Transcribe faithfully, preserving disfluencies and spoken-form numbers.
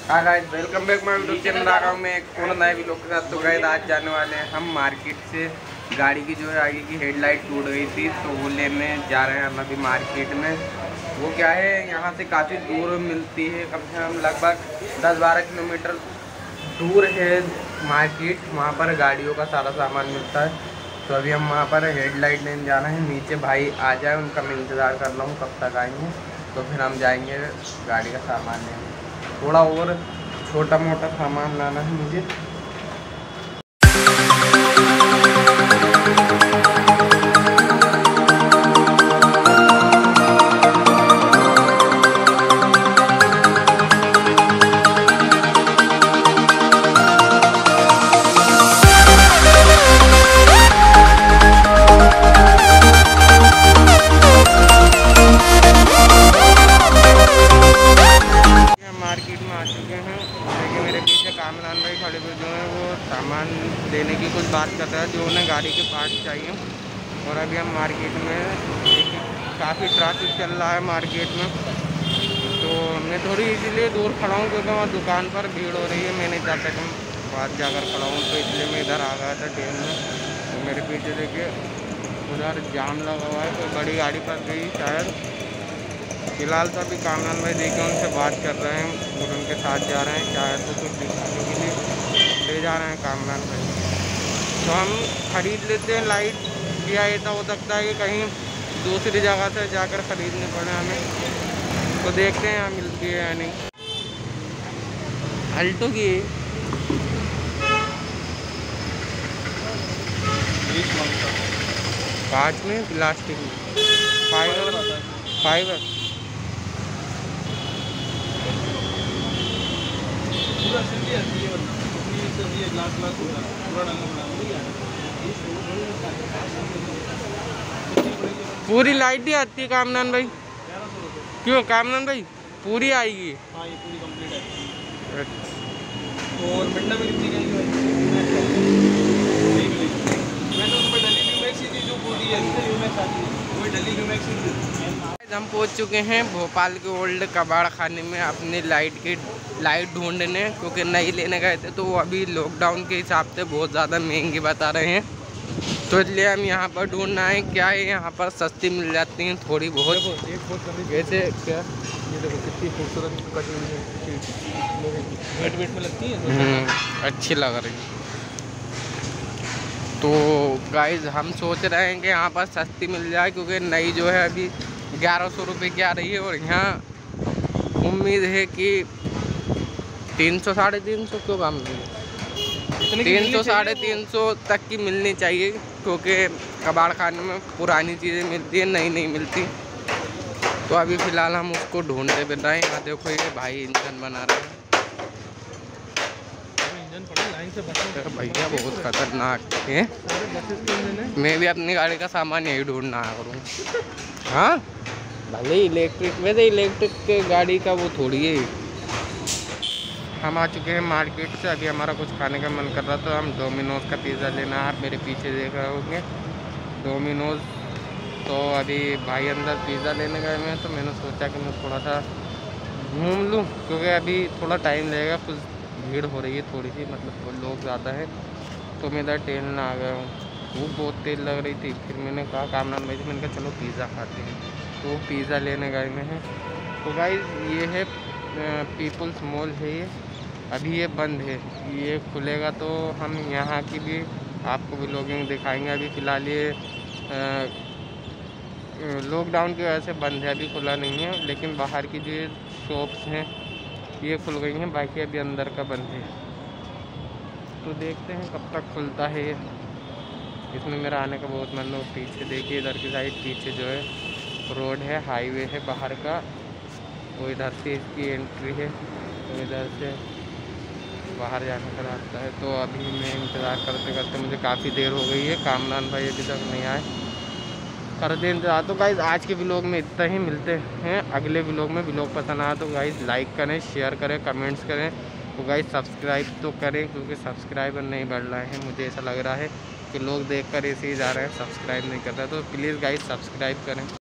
हाँ guys, welcome back my YouTube channel. आ रहा हूँ मैं एक और नए वीडियो के साथ। तो गाइस आज जाने वाले हैं हम मार्केट से। गाड़ी की जो है आगे की हेडलाइट टूट गई थी तो वो लेने जा रहे हैं हम अभी मार्केट में। वो क्या है, यहाँ से काफ़ी दूर मिलती है, कम से कम लगभग दस बारह किलोमीटर दूर है मार्केट। वहाँ पर गाड़ियों का सारा सामान मिलता है। तो अभी हम वहाँ पर हेडलाइट लेने जाना है। नीचे भाई आ जाए, उनका मैं इंतज़ार कर रहा हूँ कब तक आएंगे। तो फिर हम जाएंगे गाड़ी का सामान लेने। थोड़ा और छोटा मोटा सामान लाना है मुझे। मार्केट में आ चुके हैं। देखिए मेरे पीछे कामरान भाई खड़े हुए जो हैं वो सामान लेने की कुछ बात कर रहा है, जो उन्हें गाड़ी के पार्ट चाहिए। और अभी हम मार्केट में, देखिए काफ़ी ट्रैफिक चल रहा है मार्केट में। तो मैं थोड़ी इसीलिए दूर खड़ा हूँ क्योंकि वहाँ दुकान पर भीड़ हो रही है। मैं नहीं चाहता कि बाहर जाकर खड़ा हूँ, तो इसलिए मैं इधर आ गया था ट्रेन में। तो मेरे पीछे देखिए उधर जाम लगा हुआ है, कोई बड़ी गाड़ी फंस गई शायद। फिलहाल तो अभी कामरान भाई देखिए उनसे बात कर रहे हैं और उनके साथ जा रहे हैं, शायद तो कुछ दिखाने के लिए ले जा रहे हैं कामरान भाई। तो हम ख़रीद लेते हैं लाइट, या ऐसा हो सकता है कि कहीं दूसरी जगह से जाकर ख़रीदने पड़े हमें। तो देखते हैं यहाँ मिलती है या नहीं। अल्टो की कांच में, प्लास्टिक में, फाइबर फाइबर पूरी लाइट ही आती है कामरान भाई। क्यों कामरान भाई पूरी आएगी? हाँ ये पूरी कंप्लीट है। और मिटना में कितनी जाएगी भाई? मैंने उस पर डली ल्यूमैक्स थी जो पूरी है, ल्यूमैक्स आती है वही डली ल्यूमैक्स थी। हम पहुंच चुके हैं भोपाल के ओल्ड कबाड़ खाने में अपनी लाइट की लाइट ढूंढने, क्योंकि नई लेने गए थे तो वो अभी लॉकडाउन के हिसाब से बहुत ज़्यादा महंगी बता रहे हैं। तो इसलिए हम यहाँ पर ढूंढना है। क्या है, यहाँ पर सस्ती मिल जाती हैं थोड़ी बहुत। वैसे क्या ये देखो कितनी खूबसूरत कटी हुई है, वेट वेट में लगती है, अच्छी लग रही है। तो गाइज हम सोच रहे हैं कि यहाँ पर सस्ती मिल जाए, क्योंकि नई जो है अभी ग्यारह सौ रुपये की आ रही है। और यहाँ उम्मीद है कि तीन सौ साढ़े तीन सौ क्यों कम नहीं, तीन सौ साढ़े तीन सौ तक की मिलनी चाहिए, क्योंकि कबाड़ खाने में पुरानी चीज़ें मिलती हैं, नई नहीं मिलती। तो अभी फ़िलहाल हम उसको ढूंढते फिर रहे हैं। यहाँ देखो ये भाई इंजन बना रहे हैं। तो भैया बहुत खतरनाक है। मैं भी अपनी गाड़ी का सामान यही ढूंढना करूँ। हाँ भले इलेक्ट्रिक, वैसे इलेक्ट्रिक के गाड़ी का वो थोड़ी है। हम आ चुके हैं मार्केट से। अभी हमारा कुछ खाने का मन कर रहा था, हम डोमिनोज़ का पिज़्ज़ा लेना है। आप मेरे पीछे देख रहे होंगे डोमिनोज़। तो अभी भाई अंदर पिज़्ज़ा लेने गए हैं, तो मैंने सोचा कि मैं थोड़ा सा घूम लूँ, क्योंकि अभी थोड़ा टाइम लगेगा। कुछ भीड़ हो रही है थोड़ी सी, मतलब लोग ज़्यादा है। तो मैं इधर टेलने आ गया हूँ। भूख बहुत तेज़ लग रही थी। फिर मैंने कहा कामरान भाई से, मैंने कहा चलो पिज़्ज़ा खाते हैं। तो पिज़्ज़ा लेने गए में हैं। तो गाइस ये है पीपल्स मॉल है, ये अभी ये बंद है। ये खुलेगा तो हम यहाँ की भी आपको व्लॉगिंग दिखाएंगे। अभी फ़िलहाल ये लॉकडाउन की वजह से बंद है, अभी खुला नहीं है। लेकिन बाहर की जो शॉप्स हैं ये खुल गई हैं, बाकी अभी अंदर का बंद है। तो देखते हैं कब तक खुलता है ये। इसमें मेरा आने का बहुत मन है। पीछे देखिए इधर की साइड, पीछे जो है रोड है, हाईवे है बाहर का, वो इधर से इसकी एंट्री है। तो इधर से बाहर जाने का रास्ता है। तो अभी मैं इंतज़ार करते करते मुझे काफ़ी देर हो गई है। कामरान भाई अभी तक नहीं आए, कर दे इंतज़ार। तो गाइज़ आज के व्लॉग में इतना ही, मिलते हैं अगले व्लॉग में। व्लॉग पसंद आया तो गाइज़ लाइक करें, शेयर करें, कमेंट्स करें। तो गाइज़ सब्सक्राइब तो करें, क्योंकि सब्सक्राइबर नहीं बढ़ रहे हैं। मुझे ऐसा लग रहा है कि लोग देखकर ऐसे ही जा रहे हैं, सब्सक्राइब नहीं कर रहे। तो प्लीज़ गाइज़ सब्सक्राइब करें।